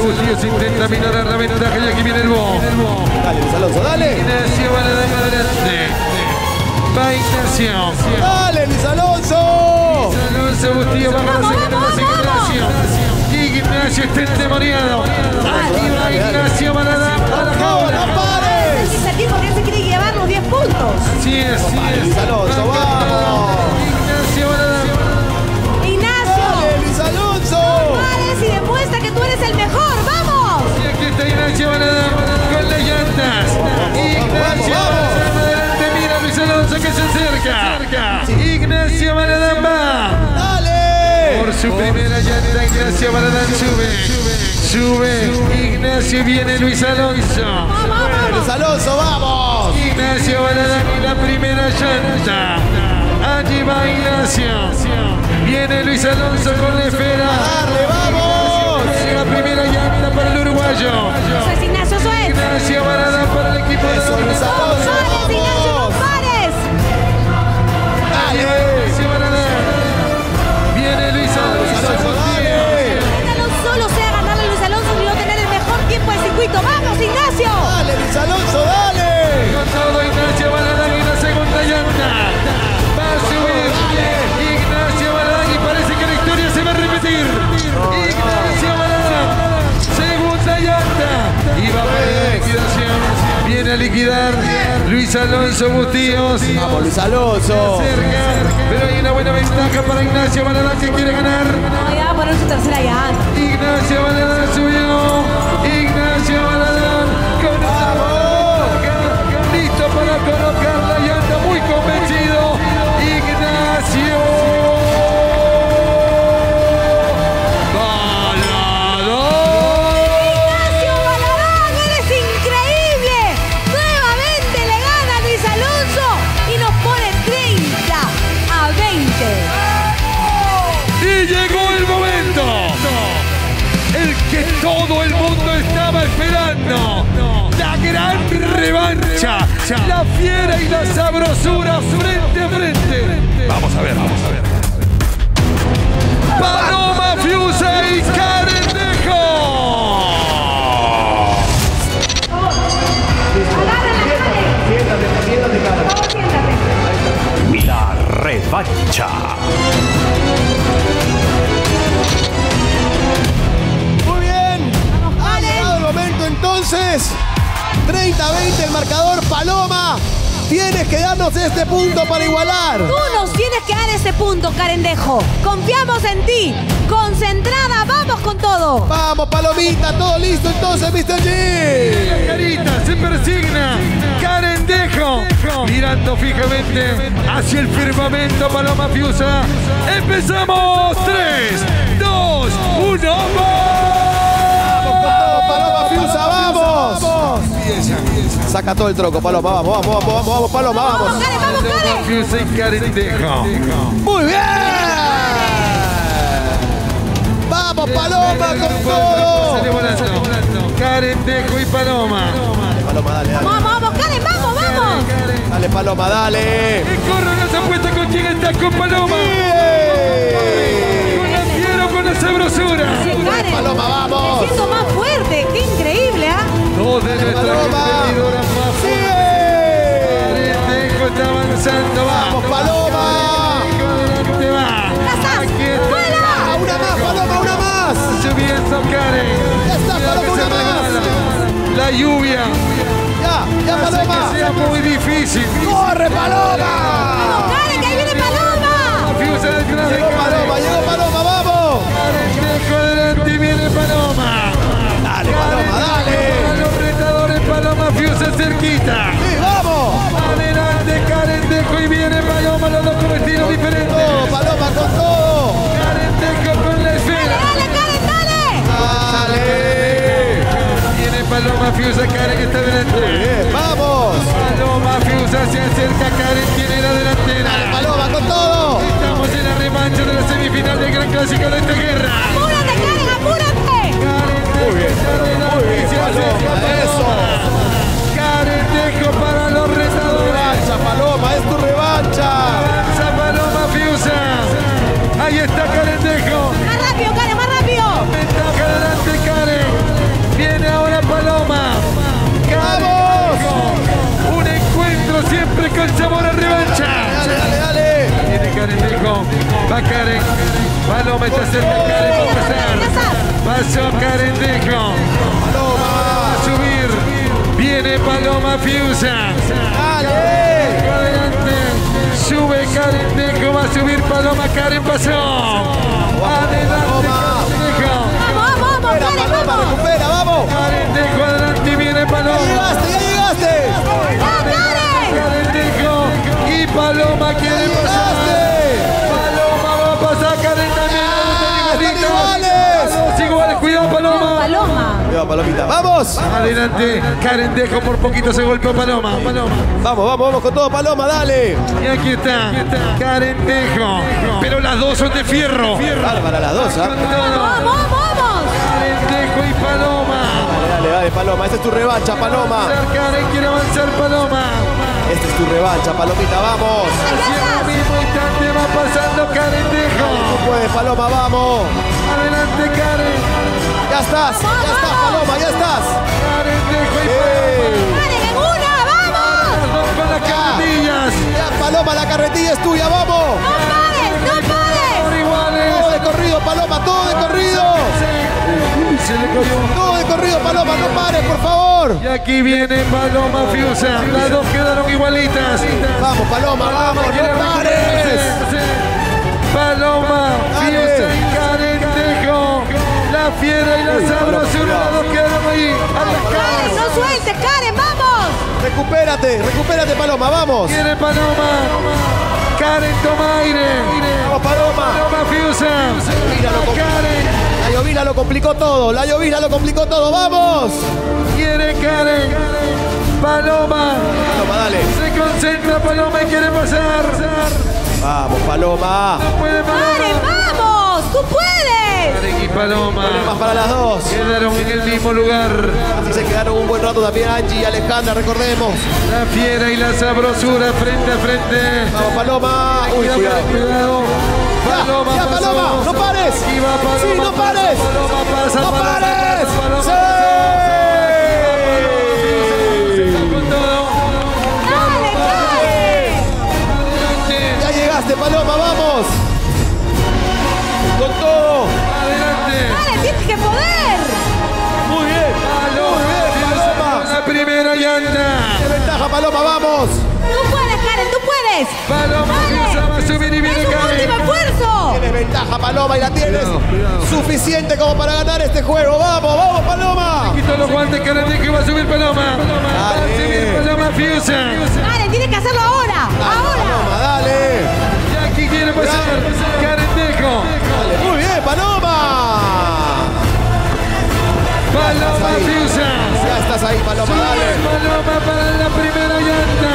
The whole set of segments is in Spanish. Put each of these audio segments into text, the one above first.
Bustillos intenta minorar la ventaja y aquí viene el bo. Dale, Luis Alonso, dale. Ignacio va a la adelante. Va Ignacio. Dale, Luis Alonso. Alonso Bustillos va a la Ignacio. Ignacio está endemoniado. Aquí va Ignacio para la jaula. ¡No pares! Es el tipo que se quiere llevar los 10 puntos. Sí es. Luis Alonso, vamos. Ignacio va a la Ignacio, Dale, Luis Alonso. pares y demuestra que tú eres el mejor. ¡Vamos! Y aquí está Ignacio Baladán con las llantas. Ignacio Baladán adelante, mira Luis Alonso que se acerca. Ignacio Baladán va. Dale. Por su primera llanta, Ignacio Baladán sube. Ignacio viene Luis Alonso. Luis Alonso, vamos. Ignacio Baladán y la primera llanta. Allí va Ignacio. Viene Luis Alonso con la esfera. Dale, vamos. La primera llanta para el uruguayo. Eso es Ignacio, eso es. Ignacio Baladán para el equipo de Eso, los Luis Alonso, Pares, Ignacio, no vamos. pares. Dale. Ignacio Baladán. Viene Luis Alonso. Dale. No solo sea ganarle a Luis Alonso, sino tener el mejor tiempo del circuito. ¡Vamos, Ignacio! Dale, Luis Alonso, dale. Con todo Ignacio Baladán y la segunda llanta. Va a subir Ignacio Baladán y parece que la historia se va a repetir. Ignacio Baladán. Segunda llanta. Y va para la liquidación. Viene a liquidar Luis Alonso Bustillos. Vamos, Luis Alonso. Cerca, pero hay una buena ventaja para Ignacio Baladán que quiere ganar. No, ya va a poner su tercera llanta. Ignacio Baladán subió. Ignacio Baladán con una boca, listo para colocar la llanta, muy convencido. Ignacio Baladán. ¡Ignacio Baladán! ¡Eres increíble! Nuevamente le gana a Luis Alonso y nos pone 30-20. Y llegó el momento. El que todo el mundo estaba esperando. La gran revancha. La fiera y la sabrosura frente a frente. Vamos a ver. Paloma Fiusa y Carendejo. La revancha. Muy bien. Ha llegado el momento entonces. 30-20 el marcador. Paloma, tienes que darnos este punto para igualar. Tú nos tienes que dar ese punto, Carendejo. Confiamos en ti. Concentrada, vamos con todo. Vamos, Palomita, todo listo entonces, Mr. G. La carita se persigna. Carendejo mirando fijamente hacia el firmamento. Paloma Fiusa. Empezamos. 3, 2, 1. Vamos, Paloma Fiusa, vamos. Saca todo el troco, Paloma, vamos, Paloma, vamos. Vamos, Karen, vamos, Paloma Karen. Fiusa y Carendejo. Muy bien. Vamos, Paloma, con todo. Sale volando. Carendejo y Paloma. Paloma, dale. Vamos, Karen, vamos. Dale, Paloma, dale. Y corre las apuestas con quién está, con Paloma. Con la fiera o con la sabrosura. Sí, Karen. Paloma, vamos. Me siento más fuerte. Qué increíble, ¿ah? Dos de nuestras Paloma. competidoras más fuertes. ¡Sigue! Carendejo está avanzando. Vamos, Paloma. Adelante va. ¡Casas! Aquí está. ¡Vuela! Una más, Paloma, una más. Subiendo Karen. Ya está, Mira Paloma, que se una más. regala. La lluvia Ya, hace Paloma. que sea muy difícil. ¡Corre, Paloma! Karen, que ahí viene Paloma. Fiusa detrás de Llegó Paloma, Karen. llegó Paloma, vamos. Carendejo adelante y viene Paloma. Dale, Paloma, Para dale. los retadores, Paloma Fiusa cerquita. Sí, vamos. Adelante Carendejo y viene Paloma, los dos con estilos diferentes. Todo, Paloma, con todo. Carendejo con la esfera. Dale, Karen, dale. Dale. Viene Paloma Fiusa, Karen que está delante. Bien, vamos. Paloma Fiusa se acerca, Karen tiene la delantera. Dale, Paloma, con todo. Estamos en la revancha de la semifinal del gran clásico de esta guerra. Apúrate, Karen, apúrate. Muy bien, Paloma, eso. Carendejo para los retadores. Revancha, Paloma, es tu revancha. Avanza Paloma Fiusa. Ahí está Carendejo. Más rápido, Karen, más rápido. Ventaja adelante Karen. Va Karen. Paloma está cerca. Karen va a pasar. Pasó Carendejo. Paloma. Va a subir. Viene Paloma Fiusa. Dale. Adelante. Sube Carendejo. Va a subir Paloma. Karen pasó. Adelante Carendejo. Vamos, Recupera, Karen, Paloma, vamos. recupera, vamos. Carendejo adelante y viene Paloma. Ya llegaste. Carendejo y Paloma quiere pasar. Paloma va a pasar. Karen también. Están iguales. Dos iguales. Cuidado Paloma. Paloma. Cuidado, Palomita. Vamos. Adelante. Carendejo por poquito se golpeó Paloma. Vamos con todo, Paloma, dale. Y aquí está. Carendejo. Pero las dos son de fierro. Bárbara las dos, ¿ah? Vamos. Carendejo y Paloma. Dale, Paloma. Esta es tu revancha, Paloma. Karen quiere avanzar Paloma. Esta es tu revancha, Palomita, vamos. Hacia el mismo instante va pasando Carendejo. Tú puedes, Paloma, vamos. Adelante Karen. Ya estás, Paloma, ya estás. Carendejo y Karen, en una, vamos. las dos con las carretillas. Ya, Paloma, la carretilla es tuya, vamos. No pares. Por iguales. Todo de corrido, Paloma, todo de corrido. Uy, se le cayó. Todo de corrido, Paloma, no pares, por favor. Y aquí viene Paloma Fiusa. Las dos quedaron igualitas. Vamos, Paloma, vamos, no pares. Paloma Fiusa y Carendejo. La fiera y la sabrosura. Las dos quedaron ahí. Karen, no sueltes, Karen, vamos. Recupérate, Paloma, vamos. Viene Paloma. Karen toma aire. Vamos, Paloma. Paloma Fiusa. Karen. La llovizna lo complicó todo, vamos. Quiere Karen. Paloma. Paloma, dale. Se concentra Paloma y quiere pasar. Vamos, Paloma. No puede Karen, Paloma. vamos. Tú puedes. Karen y Paloma. Problemas para las dos. Quedaron en el mismo lugar. Así se quedaron un buen rato también Angie y Alejandra, recordemos. La fiera y la sabrosura frente a frente. Vamos, Paloma. Uy, cuidado. Cuidado. Paloma Ya, pasó. Paloma, no pares. Aquí va Paloma. Sí, no pasa, pares. Paloma pasa. ¡No Paloma pares! pasa, Paloma ¡Sí! pasa. Con todo. Dale, Karen. Adelante. Ya llegaste, Paloma, vamos. Con todo. Adelante. Dale, tienes que poder. Muy bien. Paloma. La primera llanta. De ventaja, Paloma, vamos. Tú puedes, Karen, tú puedes. Paloma Fiusa va a subir y viene Es un último Karen. esfuerzo. Tienes ventaja, Paloma, y la tienes Cuidado. suficiente como para ganar este juego. Vamos, Paloma. Quitó los guantes Carendejo y va a subir Paloma. Va a subir Paloma Fiusa. Karen, tienes que hacerlo ahora. Paloma, dale. Y aquí quiere pasar Carendejo. Dale, muy bien, Paloma. Paloma Fiusa. Ya estás ahí, Paloma, dale. Paloma para la primera llanta.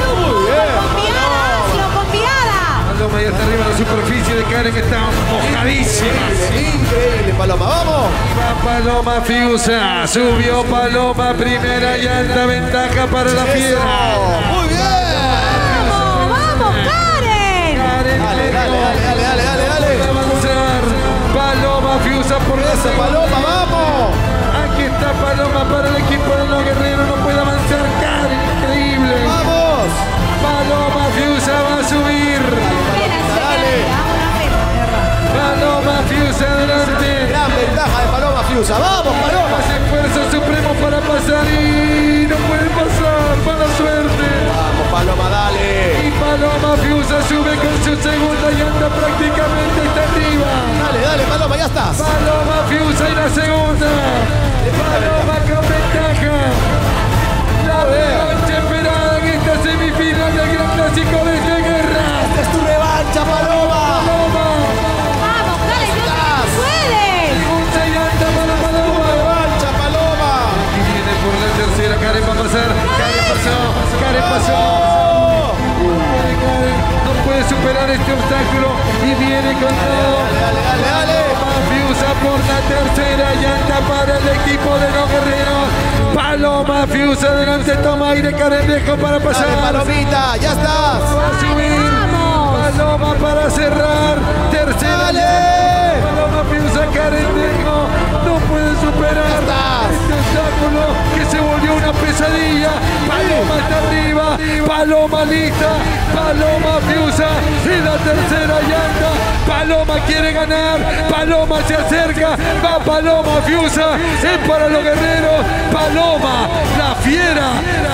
Confiada. Paloma ya está arriba de la superficie de Karen, que está mojadísima. Increíble, Paloma, vamos. Va Paloma Fiusa. Subió Paloma, primera llanta, ventaja para la fiera. Muy bien. Vamos, Karen. Karen Dale. va a avanzar. Paloma Fiusa por la Eso, Paloma, vamos. Aquí está Paloma para el equipo de los guerreros. No puede avanzar Karen. Increíble. Vamos. Paloma Fiusa va a subir. Dale. Paloma Fiusa adelante. Gran ventaja de Paloma Fiusa. Vamos, Paloma. Hace esfuerzo supremo para pasar y no puede pasar. Mala suerte. Vamos, Paloma, dale. Y Paloma Fiusa sube con su segunda llanta. Prácticamente está arriba. Dale, Paloma, ya estás. Paloma Fiusa y la segunda. Paloma con ventaja. La revancha esperada en esta semifinal del Gran Clásico de esta guerra. Esta es tu revancha, Paloma. Paloma. Vamos, Karen, tú puedes. Segunda llanta para Paloma. Revancha, Paloma. Y viene por la tercera. Karen va a pasar. Karen pasó. Karen pasó. Karen no puede superar este obstáculo. Y viene con todo. Dale. Fiusa por la tercera llanta para el equipo de los guerreros. Paloma Fiusa adelante, toma aire Carendejo para pasar. Dale, Palomita, ya estás. Va a subir. Vamos. Paloma para cerrar. Tercera Dale. llanta. Paloma Fiusa Carendejo no puede superar estás. este obstáculo que se volvió una pesadilla. Paloma está arriba. Paloma lista. Paloma Fiusa. Y la tercera llanta. Paloma quiere ganar. Paloma se acerca. Va Paloma Fiusa. Es para los guerreros. Paloma, la fiera.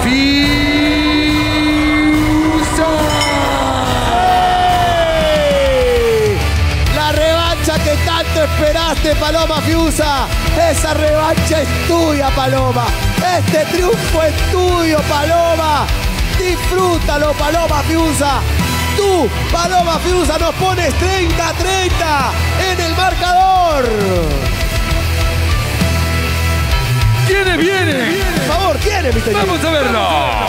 Fiusa. La revancha que tanto esperaste, Paloma Fiusa. Esa revancha es tuya, Paloma. Este triunfo es tuyo, Paloma. Disfrútalo, Paloma Fiusa. Tú, Paloma Fiusa, nos pones 30-30 en el marcador. ¿Quiénes vienen? Por favor, ¿quién es, Mr. G? Vamos a verlo.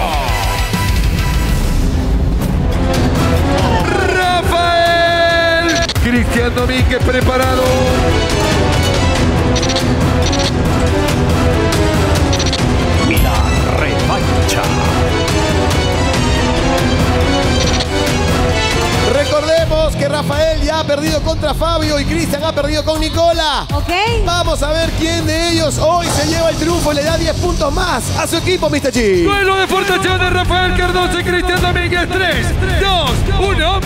Rafael. Cristian Domínguez preparado. La revancha. Recordemos que Rafael ya ha perdido contra Fabio y Cristian ha perdido con Nicola. ¿Ok? Vamos a ver quién de ellos hoy se lleva el triunfo y le da 10 puntos más a su equipo, Mr. G. Duelo de fortachón de Rafael Cardoso y Cristian Domínguez. 3, 2, 1,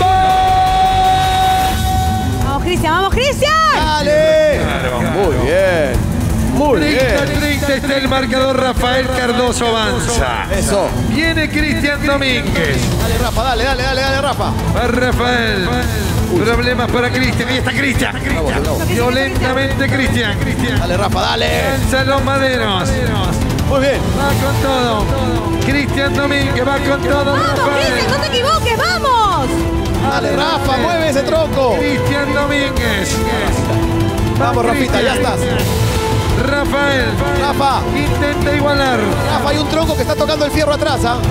¡va! Vamos, Cristian, vamos, Cristian. ¡Dale! Muy bien. Muy bien. 30-30 está el marcador. Rafael Cardoso avanza. Eso. Viene Cristian Domínguez. Dale, Rafa, dale, Rafa. Va Rafael. Problemas para Cristian. Ahí está Cristian. Violentamente Cristian. Dale, Rafa, dale. Lanza los maderos. Muy bien. Va con todo. Cristian Domínguez va con todo. Vamos, Cristian, Rafael. no te equivoques, vamos. Dale, Rafa, mueve ese tronco. Cristian Domínguez. Vamos, Rafita, ya estás. Rafael. Rafa, Intenta igualar. Rafa, hay un tronco que está tocando el fierro atrás, ¿ah?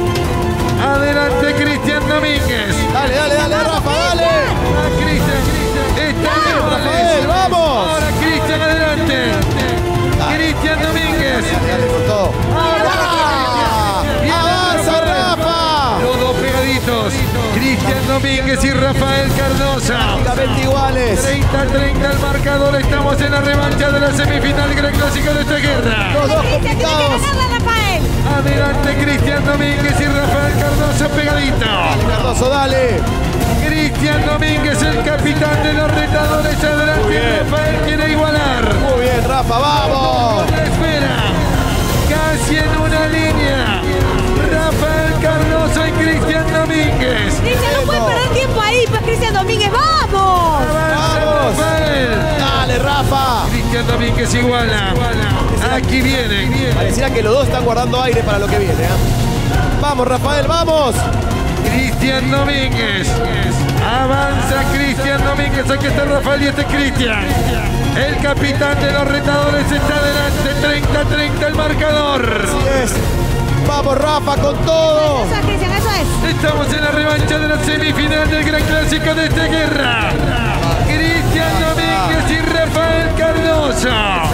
Adelante Cristian Domínguez. Dale, Rafa, dale. Va Cristian. Está bien, Rafael, vamos. Ahora Cristian adelante. Cristian Domínguez. Dale con todo. Ahora Viene ¡Avanza, Rafa! Los dos pegaditos. Cristian Domínguez y Rafael Cardoso. Prácticamente iguales. 30-30 el marcador. Estamos en la revancha de la semifinal Gran Clásico de esta guerra. Los dos Cristian, tiene que complicados. ganarla, Rafael. Adelante Cristian Domínguez y Rafael Cardoso pegadito. Cardoso, dale. Cristian Domínguez, el capitán de los retadores. Adelante Rafael quiere igualar. Muy bien, Rafa, vamos. La espera. Casi en una línea. Rafael Cardoso y Cristian Domínguez. Cristian, no puedes perder tiempo ahí, pues, Cristian Domínguez, ¡vamos! Avanza Vamos. Rafael. Dale, Rafa. Cristian Domínguez iguala. Aquí viene. Pareciera que los dos están guardando aire para lo que viene, ¿eh? Vamos, Rafael, vamos. Cristian Domínguez. Avanza Cristian Domínguez. Aquí está Rafael y este es Cristian. El capitán de los retadores está adelante. 30-30 el marcador. Así es. Vamos, Rafa, con todo. Eso es, Cristian, eso es. Estamos en la revancha de la semifinal del Gran Clásico de esta guerra. Cristian Domínguez y Rafael Cardoso.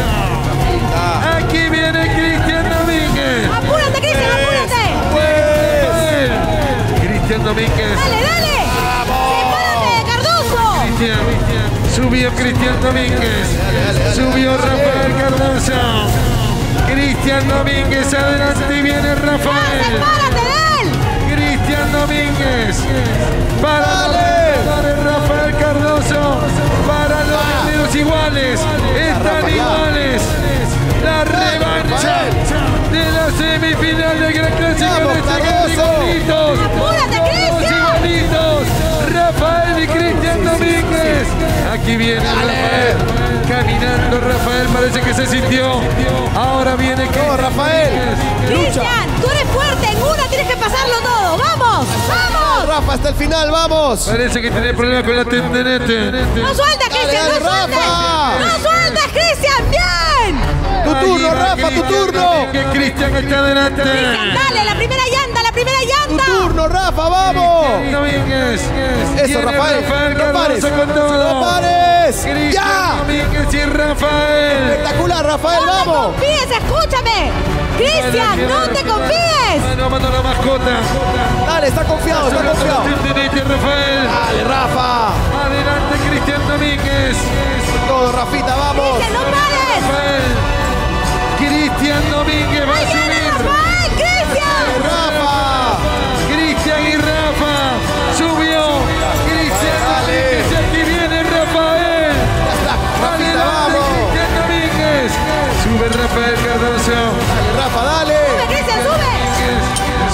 Aquí viene Cristian Domínguez. Apúrate, Cristian, apúrate. Rafael. Cristian Domínguez. Dale, dale. Sepárate, Cardoso. Cristian. Subió Cristian Domínguez. Subió Rafael Cardoso. Cristian Domínguez adelante y viene Rafael. Sepárate de él. Cristian Domínguez. Para Dale. los Rafael Cardoso. Para los guerreros iguales. Están Rafa, ya. iguales. La revancha de la semifinal del Gran Clásico Vamos, de esta guerra. Cardoso. Igualitos. Apúrate, Todos Cristian. igualitos. Rafael y Cristian Domínguez. Aquí viene Rafael. Caminando Rafael, parece que se sintió. Ahora viene Vamos, Rafael. Lucha. Cristian, tú eres fuerte. En una tienes que pasarlo todo. ¡Vamos! ¡Vamos! Rafa, hasta el final, vamos. Parece que tiene problemas con la tendinete. ¡No sueltas, Cristian! dale, ¡No sueltes! Rafa. ¡No sueltas, Cristian! ¡Bien! Tu turno, Rafa, tu turno. Que Cristian está adelante. Cristian, dale, la primera llanta, la primera Tu llanta. turno, Rafa, vamos. Domínguez. Eso, Viene Rafael. Rafael No pares. Cardoso con todo. No pares. Cristian Ya. Domínguez y Rafael. Espectacular, Rafael, No te vamos. confíes, escúchame. Cristian, no te confíes. Mano a mano la mascota. Dale, está confiado, está confiado. Tendinete Rafael. Dale, Rafa. Adelante Cristian Domínguez. Todo, Rafita, vamos. Cristian, no pares. Rafael. Cristian Domínguez va a ¡Ahí viene subir. Rafael! ¡Cristian! Rafa. Cristian y Rafa. Subió. Cristian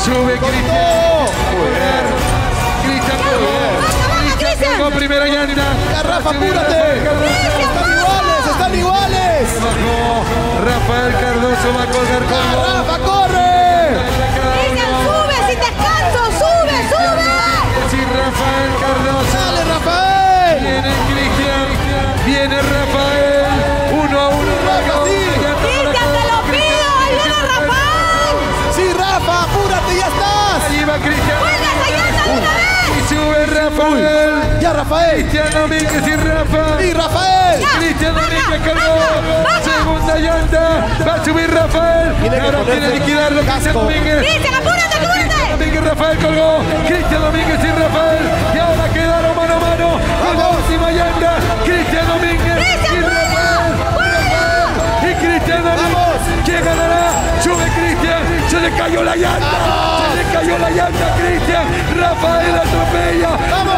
Sube Cristian. Cristian colgó primera llanta. Ya, Rafa, apúrate. Están iguales. Bajó. Rafael Cardoso va a colgar con Ya, Rafa, corre. Cristian, sube sin descanso, sube. Sí, Rafael Cardoso. Dale, Rafael. Viene Cristian. Viene Rafael. 1 a 1. Rafa, sí. Cristian, te lo pido, ahí viene Rafael. Sí, Rafa, apúrate, ya estás. Ahí va Cristian. ¡Juega esa llanta de una vez! Y sube Rafael. Ya, Rafael. Cristian Domínguez y Rafa. Sí, Rafael. Cristian Domínguez colgó. baja. Segunda llanta. Va a subir Rafael. Tiene que Ahora ponerse quiere liquidarlo Cristian casco. Domínguez. Cristian, apúrate. Domínguez, Rafael colgó. Cristian Domínguez y Rafael. Y ahora quedaron mano a mano. Con la última llanta. Cristian Domínguez y Rafael. Y Cristian Domínguez. ¿Quién ganará? Sube Cristian. Se le cayó la llanta. Se le cayó la llanta a Cristian. Rafael atropella.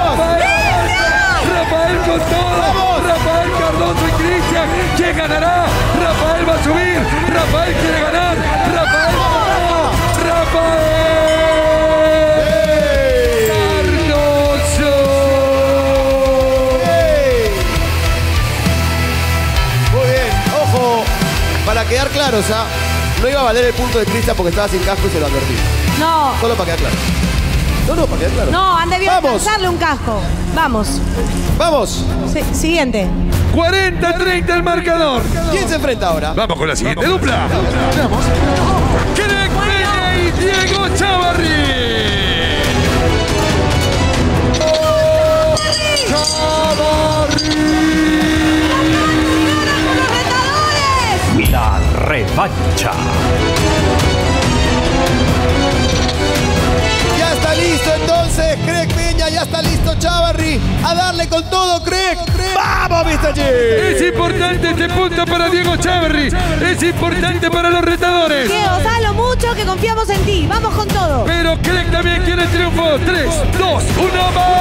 Rafael con todo. Rafael Cardoso y Cristian. ¿Quién ganará? Rafael va a subir. Rafael quiere ganar. Rafael va a ganar. Rafael Cardoso. Muy bien, ojo. Para quedar claros, no iba a valer el punto de Cristian porque estaba sin casco y se lo advertí. No, Solo para quedar claro. No, para quedar claro. no, han debido Vamos. alcanzarle un casco. Vamos. Vamos. Siguiente. 40-30 el marcador. ¿Quién se enfrenta ahora? Vamos con la siguiente dupla. Vamos. Craig Peña y Diego Chavarri. ¡Los retadores! La revancha. Ya está listo entonces, Craig Peña, ya está listo Chavarri. A darle con todo, Craig. ¡Vamos, Mr. G! Es importante este punto para Diego Chavarri. Es importante para los retadores. Diego, sabes lo mucho que confiamos en ti. Vamos con todo. Pero Craig también quiere triunfo. 3, 2, 1 más.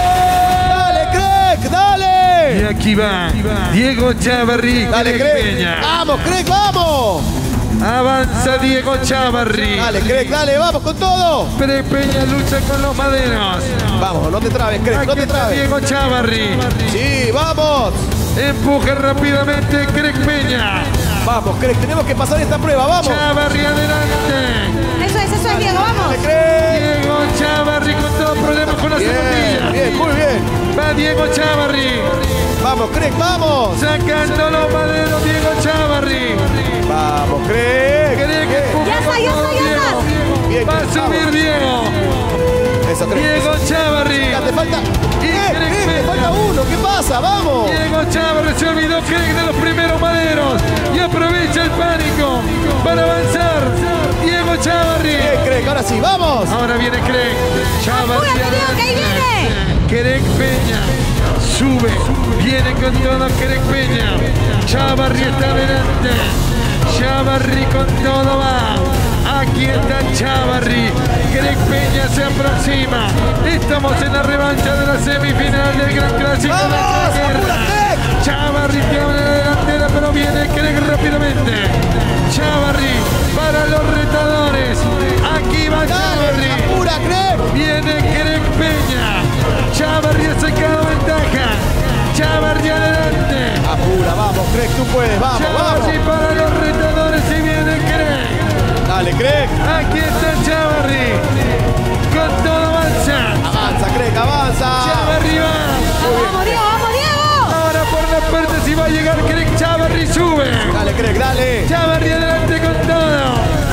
¡Dale, Craig! ¡Dale! Y aquí va Diego Chavarri. ¡Dale, Craig Craig! Peña. ¡Vamos, Craig, vamos! Avanza Diego Chavarri. Dale, Craig, dale, vamos con todo. Craig Peña lucha con los maderos. Vamos, no te trabes, Craig, no Aquí te está trabes. Diego Chavarri. Sí, vamos. Empuja rápidamente Craig Peña. Vamos, Craig, tenemos que pasar esta prueba, vamos. Chavarri adelante. Eso es, Diego, vamos. Dale, Craig. Diego Chavarri con todos problemas con la Bien, zapatilla. bien, muy bien. Va Diego Chavarri. Vamos, Craig, vamos. Sacando los maderos Diego Chavarri. Vamos, Craig. Craig empuja Ya está, con ya todo está, ya Diego. está. Bien, Va a vamos. subir Diego. Eso, Craig. Diego Chavarri. Ya te falta. Craig Te Peña. falta uno, ¿qué pasa? Vamos. Diego Chavarri se olvidó Craig de los primeros maderos y aprovecha el pánico para avanzar. Diego Chavarri. Bien, Craig, ahora sí, vamos. Ahora viene Craig. Chavarri. Apúrate, Diego, que ahí viene. Craig Peña. Sube. Viene con todo Craig Peña. Chavarri está adelante. Chavarri con todo va. Aquí está Chavarri. Craig Peña se aproxima. Estamos en la revancha de la semifinal del Gran Clásico de la ¡Vamos! Guerra. ¡Apúrate! Chavarri tiene la delantera, pero viene Craig rápidamente. Chavarri para los retadores. Aquí va Dale, Chavarri. apura, Craig. Viene Craig Peña. Chavarri ha sacado ventaja. Chavarri adelante. Apura, vamos, Craig, tú puedes, vamos, Chavarri vamos. para los retadores y viene Craig. Dale, Craig. Aquí está Chavarri. Con todo avanza. Avanza, Craig, avanza. Chavarri va. Vamos, Diego, vamos, Diego. Ahora por la puerta si va a llegar Craig. Chavarri sube. Dale, Craig, dale. Chavarri adelante con todo.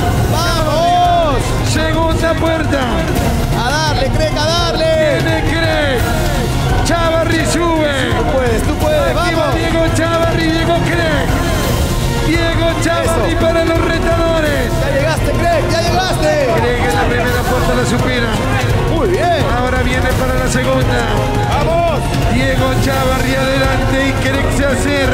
Vamos. Segunda puerta. A darle, Craig, a darle. Viene Craig. Chavarri sube. Tú puedes, Aquí va vamos. Diego Chavarri, Diego Craig. Diego Chavarri Eso. para los retadores. Ya llegaste, Craig, ya llegaste. Craig en la primera puerta la supera. Muy bien. Ahora viene para la segunda. Vamos. Diego Chavarri adelante y Craig se acerca.